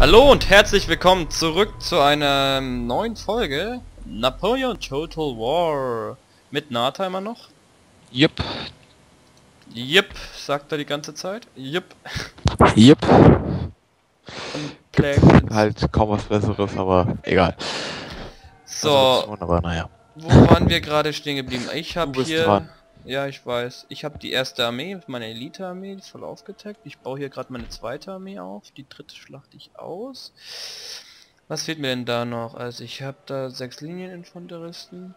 Hallo und herzlich willkommen zurück zu einer neuen Folge Napoleon Total War mit Nata immer noch. Jupp. Jep, sagt er die ganze Zeit. Jep. Jupp. Und Gibt Plagons. halt kaum was Besseres, aber egal. Also So, schon, aber naja. wo waren wir gerade stehen geblieben? Ich Du habe bist hier... dran. Ja, ich weiß. Ich habe die erste Armee, meine Elite-Armee, die ist voll aufgetaggt. Ich baue hier gerade meine zweite Armee auf. Die dritte schlachte ich aus. Was fehlt mir denn da noch? Also ich habe da 6 Linieninfanteristen.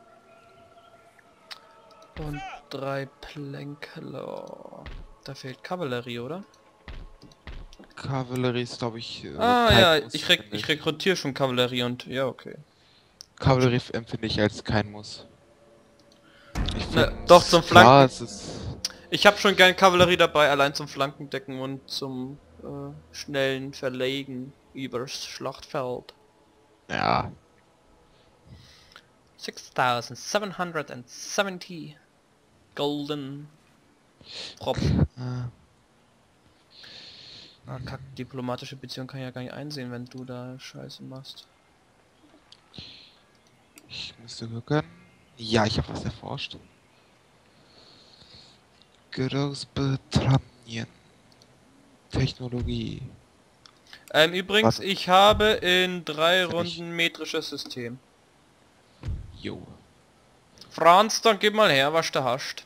Und 3 Plänkler. Da fehlt Kavallerie, oder? Kavallerie ist, glaube ich, Ah kein ja, Muss, ich finde ich. rekrutiere schon Kavallerie und... Ja, okay. Kavallerie empfinde ich als kein Muss. Ich Na, finde, doch, zum klar, Flanken. es ist... Ich habe schon gern Kavallerie dabei, allein zum Flankendecken und zum schnellen Verlegen übers Schlachtfeld. Ja. 6770 Golden Tropfen. Ah, kack, diplomatische Beziehung kann ich ja gar nicht einsehen, wenn du da Scheiße machst. Ich müsste gucken. Ja, ich habe was erforscht. Großbritannien. Technologie. Übrigens, Warte. ich habe in 3 Kenn ich. Runden metrisches System. Jo. Franz, dann gib mal her, was du hast.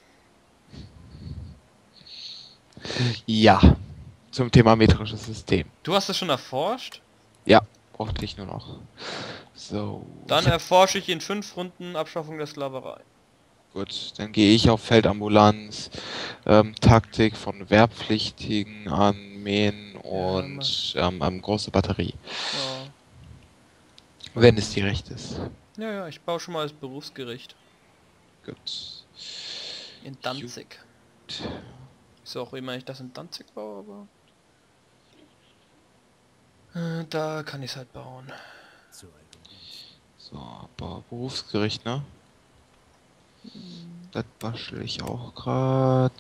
Ja. Zum Thema metrisches System. Du hast es schon erforscht? Ja, brauchte ich nur noch. So. Dann Ich hab, erforsche ich in 5 Runden Abschaffung der Sklaverei. gut, dann gehe ich auf Feldambulanz, Taktik von Wehrpflichtigen, Armeen und große Batterie. Ja. Wenn es die recht ist. Ja, ja, ich baue schon mal das Berufsgericht. Gut. In Danzig. Wieso auch immer ich das in Danzig baue, aber... da kann ich es halt bauen. So, aber Berufsgericht, ne? Das bastel ich auch grad.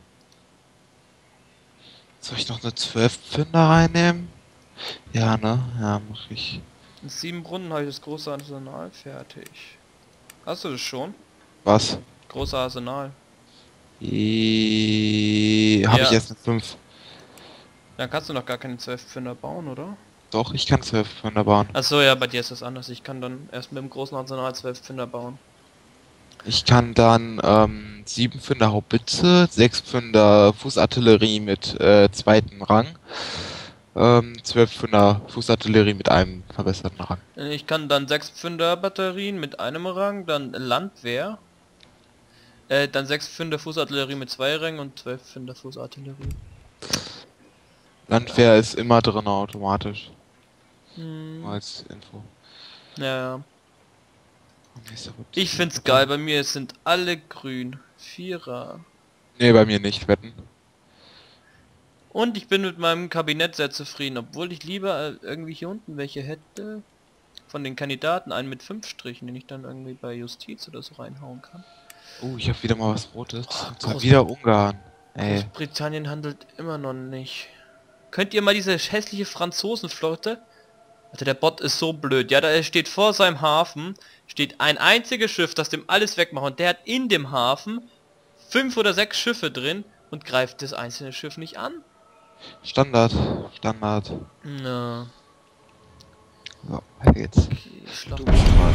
Soll ich noch eine 12 Pfünder reinnehmen? Ja, ne? Ja, mach ich. In 7 Runden habe ich das große Arsenal fertig. Hast du das schon? Was? Große Arsenal. Habe ich Ja. erst eine 5. Dann kannst du noch gar keine 12 Pfünder bauen, oder? Doch, ich kann 12 Pfünder bauen. Achso, ja, bei dir ist das anders. Ich kann dann erst mit dem großen Arsenal 12 Pfünder bauen. Ich kann dann 7 Pfünder Haubitze, 6 Pfünder Fußartillerie mit zweiten Rang, 12 Pfünder Fußartillerie mit einem verbesserten Rang. Ich kann dann 6 Pfünder Batterien mit einem Rang, dann Landwehr. Dann 6 Pfünder Fußartillerie mit 2 Rängen und 12 Pfünder Fußartillerie. Landwehr ist immer drin automatisch. Hm. Nur als Info. Ja. Nächster Runde. Ich find's geil, bei mir sind alle grün. Vierer. Nee, bei mir nicht, wetten. Und ich bin mit meinem Kabinett sehr zufrieden, obwohl ich lieber irgendwie hier unten welche hätte. Von den Kandidaten, einen mit 5 Strichen, den ich dann irgendwie bei Justiz oder so reinhauen kann. Ich habe wieder mal was Rotes. Oh, Und zwar wieder Ungarn. Ey. Großbritannien handelt immer noch nicht. Könnt ihr mal diese hässliche Franzosenflotte... Alter, der Bot ist so blöd. Ja, da steht vor seinem Hafen, steht ein einziges Schiff, das dem alles wegmacht. Und der hat in dem Hafen 5 oder 6 Schiffe drin und greift das einzelne Schiff nicht an. Standard. Standard. Na, So, weiter geht's. okay, Schlacht. Du bist dran.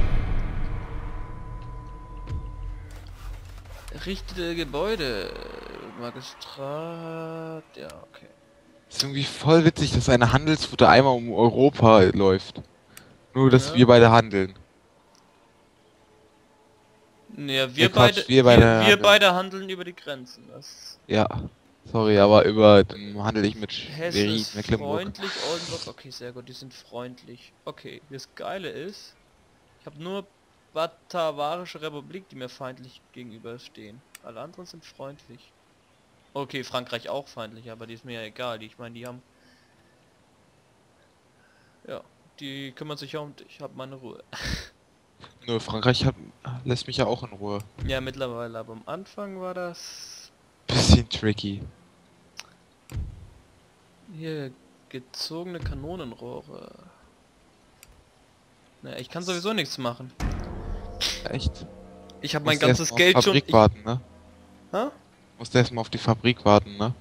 Errichtete Gebäude. Magistrat. Ja, okay. Ist irgendwie voll witzig, dass eine Handelsroute einmal um Europa läuft. Nur, dass Ja. wir beide handeln. Ja, wir beide handeln über die Grenzen. Das Ja. Sorry, aber über dann handle ich mit Hessen Schwerin, ist Mecklenburg. freundlich, Oldenburg, okay, sehr gut, die sind freundlich. Okay, das Geile ist, ich habe nur Batavarische Republik, die mir feindlich gegenüberstehen. Alle anderen sind freundlich. Okay, Frankreich auch feindlich, aber die ist mir ja egal. Ich meine, die haben... Ja, die kümmern sich ja um dich. Ich habe meine Ruhe. Nur lässt mich ja auch in Ruhe. Ja, mittlerweile, aber am Anfang war das... Bisschen tricky. Hier, Gezogene Kanonenrohre. Naja, ich kann sowieso nichts machen. Echt? Ich habe mein Musst erst ganzes mal auf Geld die schon... Fabrik warten, ne? Hä? Musst erstmal auf die Fabrik warten, ne?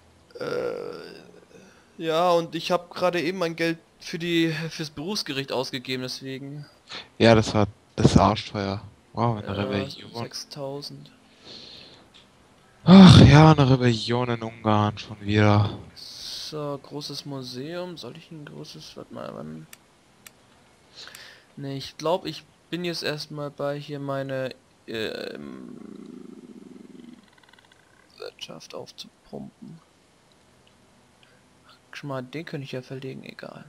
Ja, und ich habe gerade eben mein Geld fürs Berufsgericht ausgegeben, deswegen... Ja, das ist arschteuer. Wow, eine Rebellion. 6000. Ach ja, eine Rebellion in Ungarn schon wieder. So, großes Museum. Soll ich ein großes... Warte mal, wann... Ne, ich glaube, ich bin jetzt erstmal bei hier meine Wirtschaft aufzupumpen. Schon mal, den könnte ich ja verlegen, egal.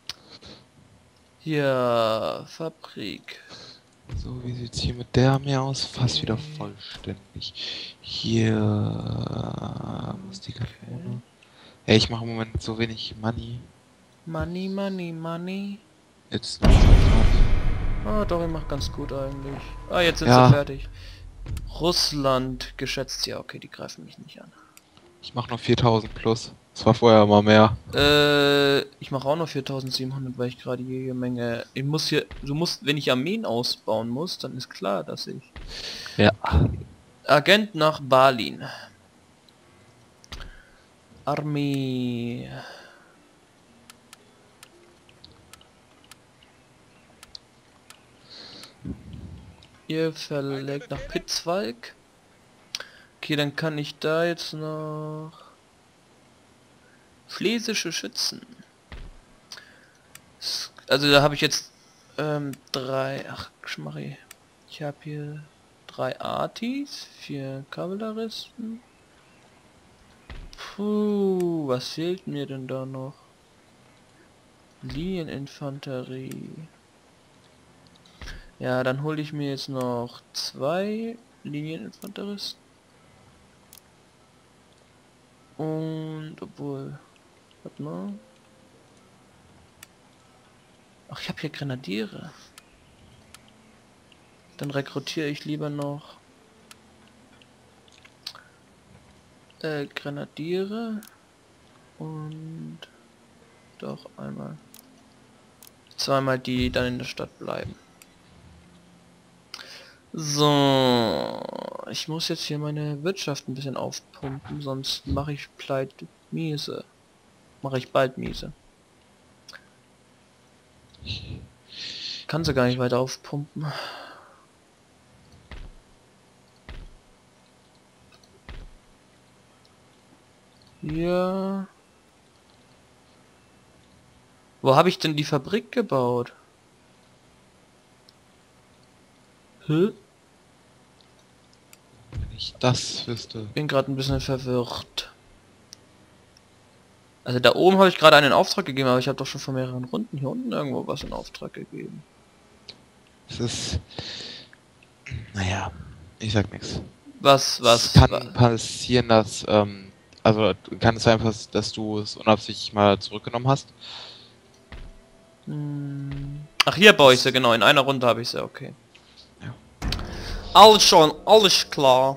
Hier, Fabrik. So, wie sieht's hier mit der Armee aus? Fast wieder vollständig. Hier... Wo ist die Kanone? Ey, ich mache im Moment so wenig Money. Money, money, money. Jetzt noch Money. Ah, doch, ihr macht ganz gut eigentlich. Ah, jetzt sind Ja. sie fertig. Russland geschätzt, ja, okay, die greifen mich nicht an. Ich mache noch 4000 plus. Das war vorher mal mehr. Ich mache auch noch 4700, weil ich gerade jede Menge... Ich muss hier... Du musst... Wenn ich Armeen ausbauen muss, dann ist klar, dass ich... Ja. Agent nach Berlin. Armee... Ihr verlegt nach Pitzwalk. Okay, dann kann ich da jetzt noch... Schlesische Schützen. Also da habe ich jetzt drei... Ach, Schmarri. Ich habe hier 3 Artis, 4 Kavalleristen. Puh, was fehlt mir denn da noch? Linieninfanterie. Ja, dann hole ich mir jetzt noch 2 Linieninfanteristen. Und obwohl... Warte mal. Ach, ich habe hier Grenadiere. Dann rekrutiere ich lieber noch Grenadiere und doch einmal zweimal die dann in der Stadt bleiben. So, ich muss jetzt hier meine Wirtschaft ein bisschen aufpumpen, sonst mache ich pleite miese. Mache ich bald miese. Kann sie gar nicht weiter aufpumpen. Ja. Wo habe ich denn die Fabrik gebaut? Hä? Wenn ich das wüsste. Bin gerade ein bisschen verwirrt. Also da oben habe ich gerade einen Auftrag gegeben, aber ich habe doch schon vor mehreren Runden hier unten irgendwo was in Auftrag gegeben. Es ist... Naja, ich sag nichts. Was? Es kann passieren, dass... also kann es sein, dass du es unabsichtlich mal zurückgenommen hast? Ach, hier baue ich sie, genau. In einer Runde habe ich sie, okay. Ja. Alles schon, alles klar.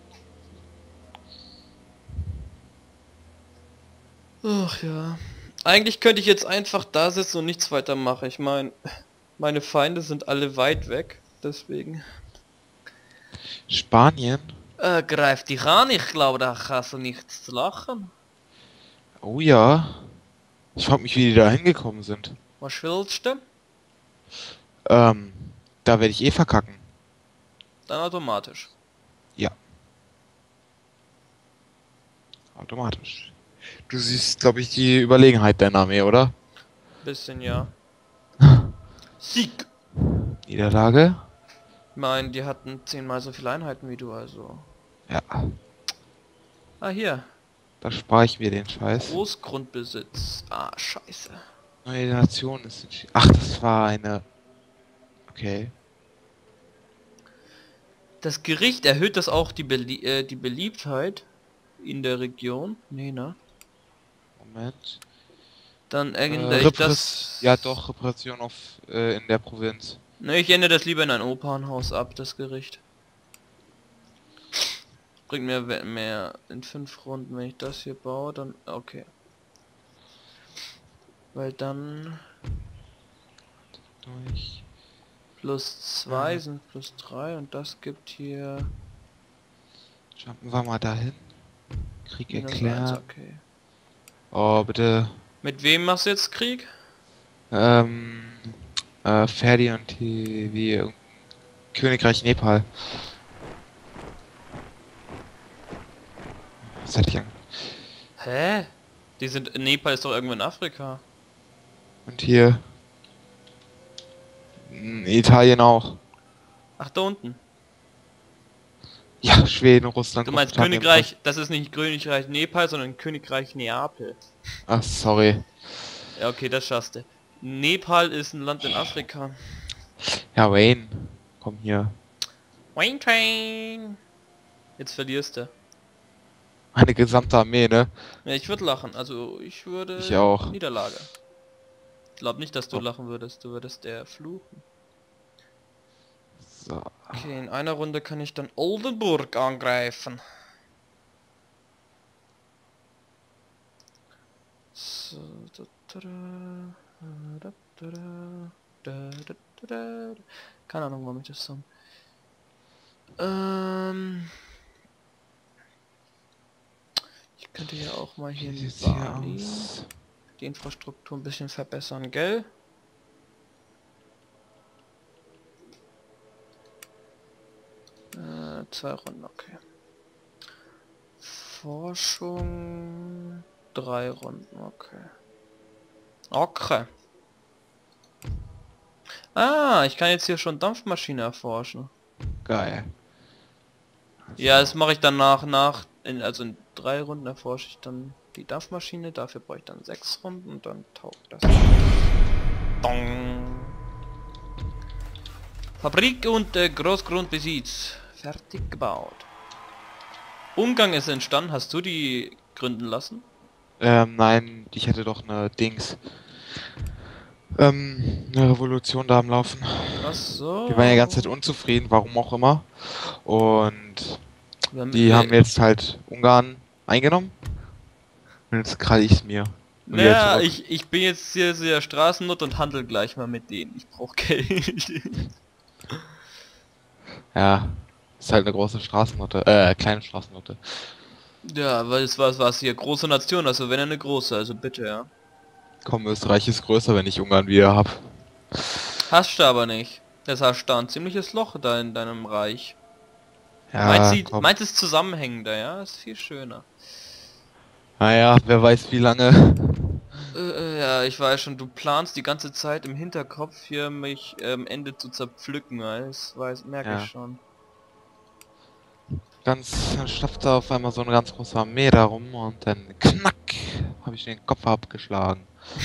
Ach ja. Eigentlich könnte ich jetzt einfach da sitzen und nichts weiter machen. Ich meine, meine Feinde sind alle weit weg, deswegen. Spanien? Greif dich an, ich glaube, da hast du nichts zu lachen. Oh ja. Ich frag mich, wie die da hingekommen sind. Was willst du? Da werde ich eh verkacken. Dann automatisch. Ja. Automatisch. Du siehst, glaube ich, die Überlegenheit deiner Armee, oder? Bisschen ja. Sieg! Niederlage? Ich meine, die hatten 10-mal so viele Einheiten wie du, also. Ja. Ah, hier. Da spare ich mir den Scheiß. Großgrundbesitz. Ah, scheiße. Neue Nation ist... Ach, das war eine... Okay. Das Gericht erhöht das auch die Beliebtheit in der Region. Nee, ne? Moment. Dann ändere ich das... Ja doch, Repression auf in der Provinz. Ne, ich ändere das lieber in ein Opernhaus ab, das Gericht. Bringt mir mehr in 5 Runden, wenn ich das hier baue, dann... Okay. Weil dann Durch. +2 sind +3 und das gibt hier Jumpen wir mal dahin. Krieg -1, erklären. okay. Oh, bitte. Mit wem machst du jetzt Krieg? Ferdi und wie Königreich Nepal. Das hätte ich an. Hä? Die sind... Nepal ist doch irgendwo in Afrika. Und hier. Italien auch. Ach, da unten. Ja, Schweden, Russland. Du meinst Großbritannien, Königreich... Das ist nicht Königreich Nepal, sondern Königreich Neapel. Ach, sorry. Ja, okay, das schaffst du. Nepal ist ein Land in Afrika. Ja, Wayne. Komm hier. Wayne Train! Jetzt verlierst du. Eine gesamte Armee, ne? Ja, ich würde lachen. Also, ich würde... Ich auch. Niederlage. Ich glaube nicht, dass du Oh. lachen würdest. Du würdest eher fluchen. So. Okay, in einer Runde kann ich dann Oldenburg angreifen. So, keine Ahnung, warum ich das so... Ich könnte ja auch mal hier Wie in sieht's hier Bali aus? die Infrastruktur ein bisschen verbessern, gell? Zwei Runden, okay. Forschung... 3 Runden, okay. Okay. Ah, ich kann jetzt hier schon Dampfmaschine erforschen. Geil. Ja, das mache ich dann also in 3 Runden erforsche ich dann die Dampfmaschine, dafür brauche ich dann 6 Runden und dann taugt das. Dong. Fabrik und Großgrundbesitz. Fertig gebaut. Ungarn ist entstanden, hast du die gründen lassen? Nein, ich hätte doch eine Dings. Eine Revolution da am Laufen. Ach so. Die waren ja die ganze Zeit unzufrieden, warum auch immer. Und Wir die haben jetzt halt Ungarn eingenommen. Und jetzt krall ich's mir. Und wieder naja, zurück. ich bin jetzt hier sehr Straßennot und handel gleich mal mit denen. Ich brauche Geld. Ja, ist halt eine große Straßennote, kleine Straßennote. Ja, weil es was hier, große Nation, also wenn eine große, also bitte, ja. Komm, Österreich ist größer, wenn ich Ungarn wieder hab. Hast du aber nicht. Das hast da ein ziemliches Loch da in deinem Reich. Ja, komm. Meint es zusammenhängender, ja? Ist viel schöner. Naja, wer weiß wie lange. Ja, ich weiß schon, du planst die ganze Zeit im Hinterkopf hier mich Ende zu zerpflücken, merke Ja. ich schon. Dann stapft da auf einmal so eine ganz große Armee da rum und dann knack, habe ich den Kopf abgeschlagen.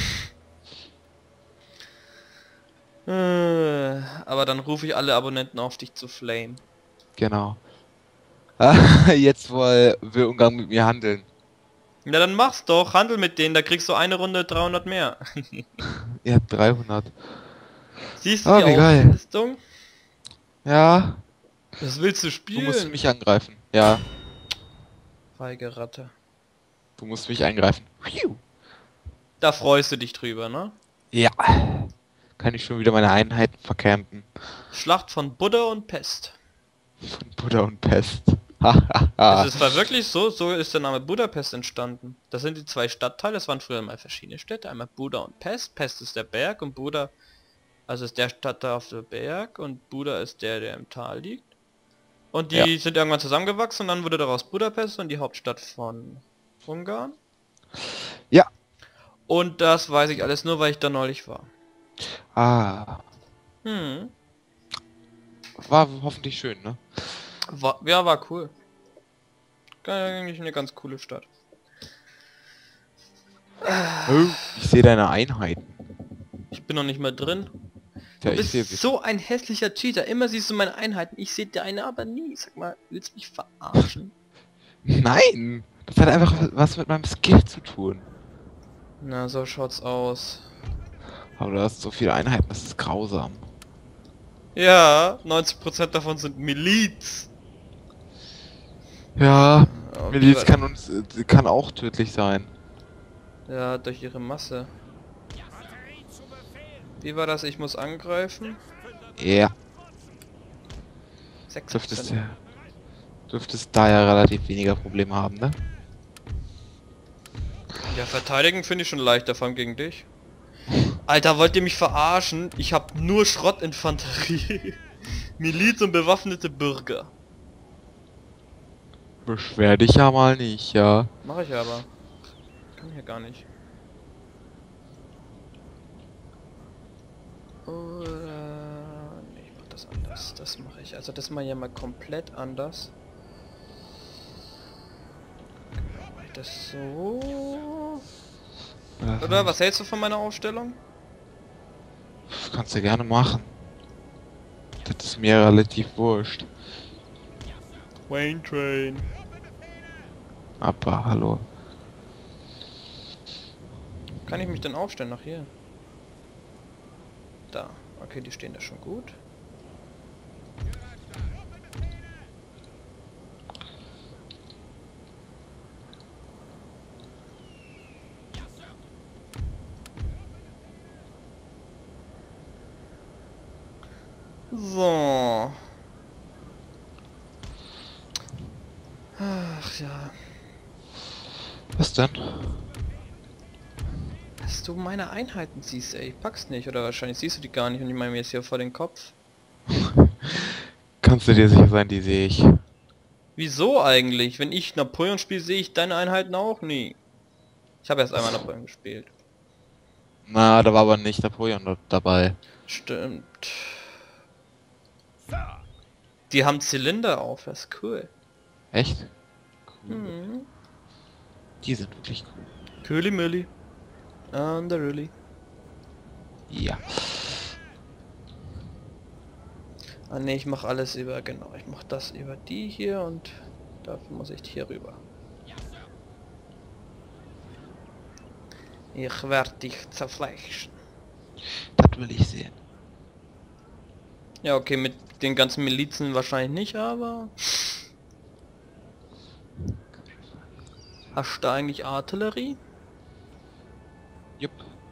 Aber dann rufe ich alle Abonnenten auf, dich zu flame. Genau. Jetzt will Ungarn mit mir handeln. Ja, dann mach's doch, handel mit denen, da kriegst du eine Runde 300 mehr. Ihr habt 300. Siehst du Ah, die wie geil. Auflistung? Ja, Das willst du du spielen? musst mich angreifen. Ja, Feige Ratte. du musst mich angreifen. Da freust du dich drüber, ne? Ja. Kann ich schon wieder meine Einheiten vercampen. Schlacht von Buddha und Pest. Von Buddha und Pest. Es war wirklich so ist der Name Budapest entstanden. Das sind die 2 Stadtteile, das waren früher mal verschiedene Städte, einmal Buda und Pest. Pest ist der Berg und Buda, also ist der Stadtteil auf dem Berg und Buda ist der im Tal liegt. Und die sind irgendwann zusammengewachsen und dann wurde daraus Budapest und die Hauptstadt von Ungarn. Ja. Und das weiß ich alles nur, weil ich da neulich war. Ah, Hm. war hoffentlich schön, ne? War cool. Eigentlich eine ganz coole Stadt. Oh, ich sehe deine Einheiten. Ich bin noch nicht mehr drin. Ja, Du ich sehe bist so ein hässlicher Cheater. Immer siehst du meine Einheiten. Ich sehe deine aber nie. Sag mal, willst du mich verarschen? Nein! Das hat einfach was mit meinem Skill zu tun. Na, so schaut's aus. Aber du hast so viele Einheiten, das ist grausam. Ja, 90% davon sind Miliz. Ja, Ja, Miliz kann auch tödlich sein. ja, durch ihre Masse. Wie war das? Ich muss angreifen? Ja, 16. dürftest da ja relativ weniger Probleme haben, ne? Ja, verteidigen finde ich schon leichter, vor allem gegen dich. Alter, wollt ihr mich verarschen? Ich habe nur Schrottinfanterie. Miliz und bewaffnete Bürger. Beschwer dich ja mal nicht, ja. Mache ich aber. Kann hier gar nicht. Oder... Nee, ich mach das anders. Das mache ich. Also das mache ich ja mal komplett anders. Mach ich das so. Oder was hältst du von meiner Aufstellung? Kannst du gerne machen. Das ist mir relativ wurscht. Wayne Train. Aber hallo. Kann ich mich denn aufstellen nach hier? Da. Okay, die stehen da schon gut. So. Ach ja. Was denn? Dass du meine Einheiten siehst, ey. Ich pack's nicht. Oder wahrscheinlich siehst du die gar nicht und ich meine mir jetzt hier vor den Kopf. Kannst du dir sicher sein, die sehe ich. Wieso eigentlich? Wenn ich Napoleon spiele, sehe ich deine Einheiten auch nie. Ich habe erst einmal Napoleon gespielt. Na, da war aber nicht Napoleon dabei. Stimmt. Die haben Zylinder auf, das ist cool. Echt? Cool. Mhm. Die sind wirklich cool. Köli Mülli. Really. Ja. Ah ne, ich mache alles über, genau, ich mache das über die hier und dafür muss ich hier rüber. Ich werde dich zerfleischen. Das will ich sehen. Ja, okay, mit den ganzen Milizen wahrscheinlich nicht, aber... Hast du eigentlich Artillerie? Jupp.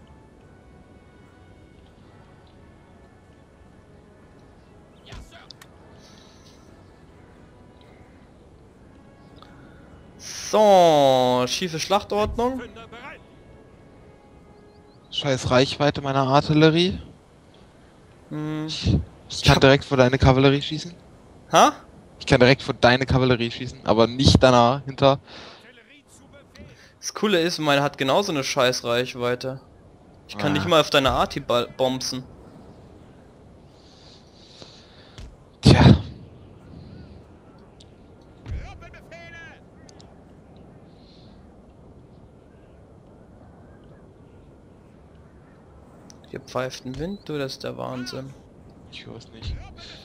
So, schiefe Schlachtordnung. Scheiß Reichweite meiner Artillerie. Hm. Ich kann direkt vor deine Kavallerie schießen. Ha? Ich kann direkt vor deine Kavallerie schießen, aber nicht danach hinter. Das Coole ist, meine hat genauso eine scheiß Reichweite. Ich kann Ah. nicht mal auf deine Arti bombsen. Tja. Hier pfeift ein Wind, du, das ist der Wahnsinn. Ich höre es nicht.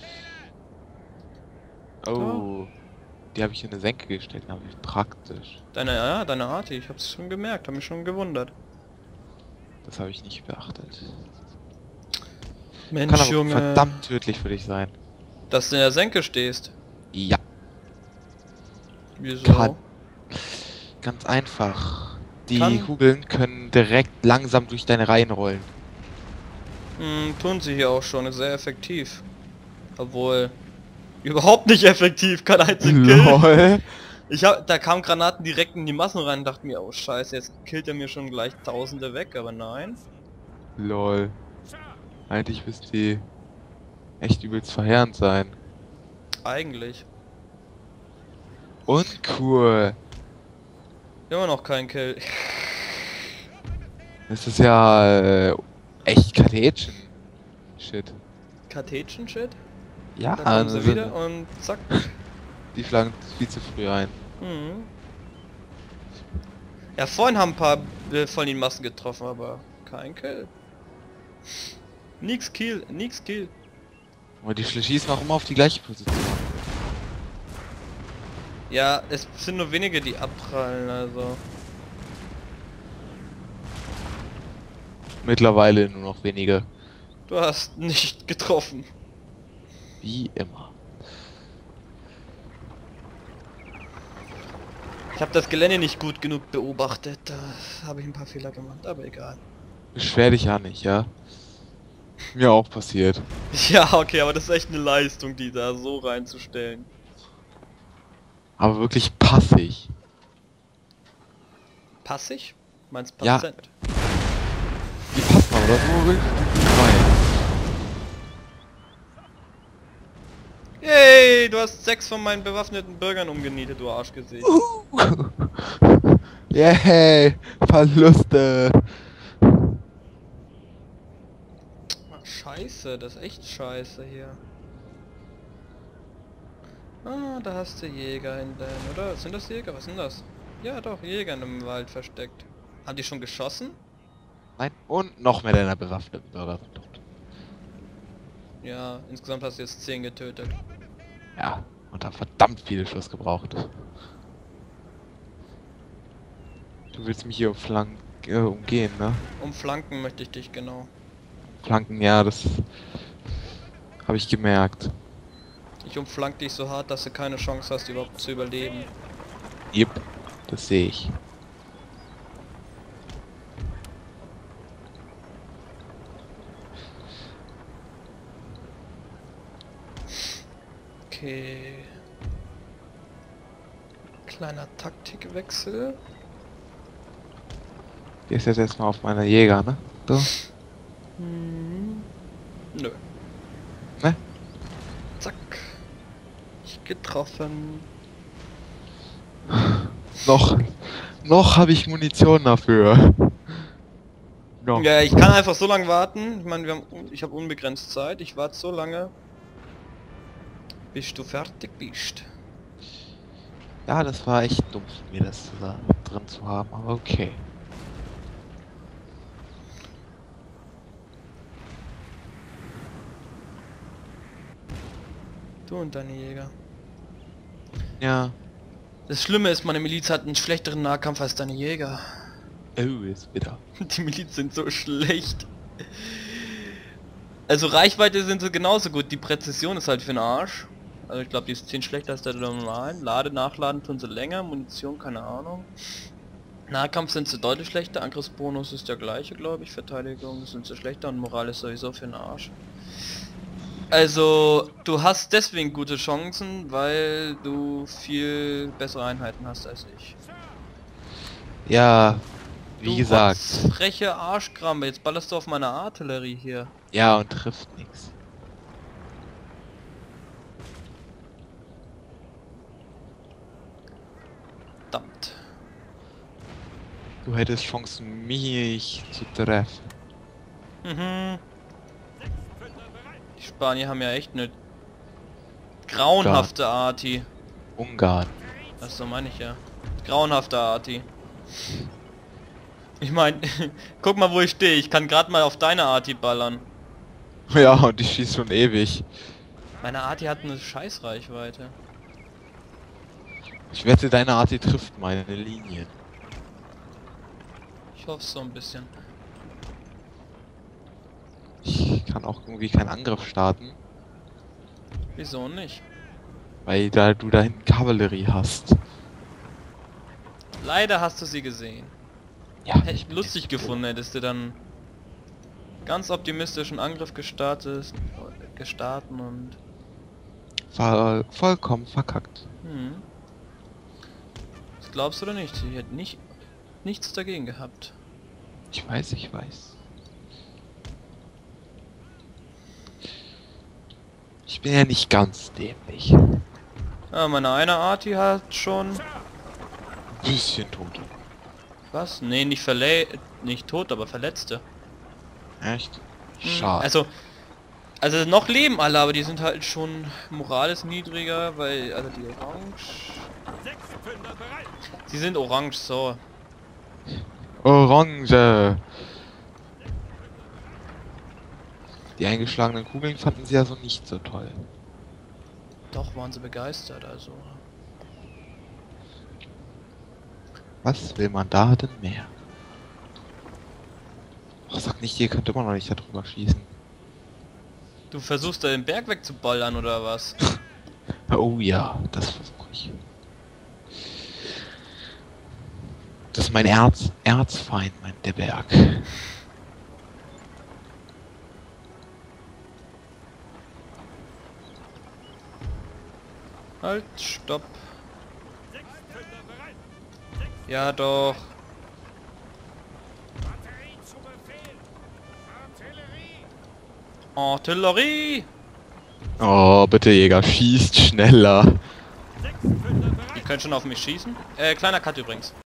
Oh. Die habe ich in eine Senke gestellt, aber wie praktisch. Ja, deine Arti, ich hab's schon gemerkt, hab mich schon gewundert. Das habe ich nicht beachtet. Mensch, Kann aber Junge, verdammt tödlich für dich sein. dass du in der Senke stehst. Ja. Wieso? Kann. Ganz einfach. Die Kann. Kugeln können direkt langsam durch deine Reihen rollen. Tun sie hier auch schon, ist sehr effektiv. Obwohl, überhaupt nicht effektiv, kein einziger Kill. LOL. Da kamen Granaten direkt in die Massen rein und dachte mir, oh scheiße, jetzt killt er mir schon gleich Tausende weg, aber nein. LOL. Eigentlich müsste die echt übelst verheerend sein. Eigentlich. Uncool. Immer noch kein Kill. Das ist ja echt Kartätschen. Shit. Kartätschen-Shit? Ja, Da kommen sie also wieder und zack. die schlagen viel zu früh ein. Mhm. Ja, vorhin haben ein paar von den Massen getroffen, aber kein Kill. Nix Kill, nix Kill. Aber die schießen auch immer auf die gleiche Position. Ja, es sind nur wenige, die abprallen, also. Mittlerweile nur noch wenige. Du hast nicht getroffen. Wie immer. Ich habe das Gelände nicht gut genug beobachtet. Da habe ich ein paar Fehler gemacht, aber egal. Beschwer dich ja nicht, ja? Mir auch passiert. Ja, okay, aber das ist echt eine Leistung, die da so reinzustellen. Aber wirklich passig. Passig? Meinst Ja. Patient? Die passen aber das nur wirklich Yay, du hast 6 von meinen bewaffneten Bürgern umgenietet, du Arschgesicht. rein. Yay! Verluste! Ach, scheiße, das ist echt scheiße hier. Ah, da hast du Jäger hinten, oder? Sind das Jäger? Was sind das? Ja doch, Jäger in einem Wald versteckt. Haben die schon geschossen? Nein, und noch mehr deiner bewaffneten Bürger sind tot. Ja, insgesamt hast du jetzt 10 getötet. Ja, und da verdammt viele Schuss gebraucht. Du willst mich hier umgehen, ne? Umflanken möchte ich dich, genau. Flanken, ja, das habe ich gemerkt. Ich umflank dich so hart, dass du keine Chance hast, überhaupt zu überleben. Jep, das sehe ich. Okay. Kleiner Taktikwechsel. Gehst jetzt erstmal auf meine Jäger, ne? So. Nö. Ne? Zack. Ich getroffen. Noch habe ich Munition dafür. Noch. Ja, ich kann einfach so lange warten. Ich meine, ich habe unbegrenzt Zeit. Ich warte so lange, bis du fertig bist. Ja, das war echt dumm von mir, das da drin zu haben, aber okay. Du und deine Jäger. Ja. Das Schlimme ist, meine Miliz hat einen schlechteren Nahkampf als deine Jäger. Oh, ist bitter. Die Miliz sind so schlecht. Also Reichweite sind sie genauso gut. Die Präzision ist halt für den Arsch. Also ich glaube, die ist 10 schlechter als der normalen. Nachladen tun sie länger. Munition, keine Ahnung. Nahkampf sind sie deutlich schlechter. Angriffsbonus ist der gleiche, glaube ich. Verteidigung sind sie schlechter und Moral ist sowieso für den Arsch. Also, du hast deswegen gute Chancen, weil du viel bessere Einheiten hast als ich. Ja, wie Du gesagt. freche Arschkrampe, jetzt ballerst du auf meine Artillerie hier. Ja, und trifft nichts. Verdammt. Du hättest Chancen, mich zu treffen. Mhm. Die Spanier haben ja echt eine grauenhafte Arti. Ungarn. Das so meine ich ja. Grauenhafte Arti. Ich meine, guck mal wo ich stehe. Ich kann gerade mal auf deine Arti ballern. Ja, und ich schieße schon ewig. Meine Arti hat eine Scheißreichweite. Ich wette, deine Art die trifft meine Linien. Ich hoffe so ein bisschen. Ich kann auch irgendwie keinen Angriff starten, Wieso nicht? weil du da hinten Kavallerie hast. Leider hast du sie gesehen. Ja, Hätte ich lustig gefunden, hättest du dann ganz optimistischen Angriff gestartet und... Vollkommen verkackt. Das glaubst du oder nicht? Sie hätte nichts dagegen gehabt. Ich weiß, ich weiß. Ich bin ja nicht ganz dämlich. Ja, meine eine Arti hat schon... Bisschen tot. Was? Nee, nicht tot, aber Verletzte. Echt? Schade. Also noch leben alle, aber die sind halt schon moralisch niedriger, weil... Also die Orange... Sie sind orange, so. Orange! Die eingeschlagenen Kugeln fanden sie ja so nicht so toll. Doch, waren sie begeistert, also... Was will man da denn mehr? Ach, sag nicht, ihr könnt immer noch nicht darüber schießen. Du versuchst da den Berg wegzuballern, oder was? Oh ja, das versuche ich. Das ist mein Erzfeind, der Berg. Halt, stopp. Ja doch. Artillerie! Oh, bitte Jäger, schießt schneller. Die können schon auf mich schießen. Kleiner Cut übrigens.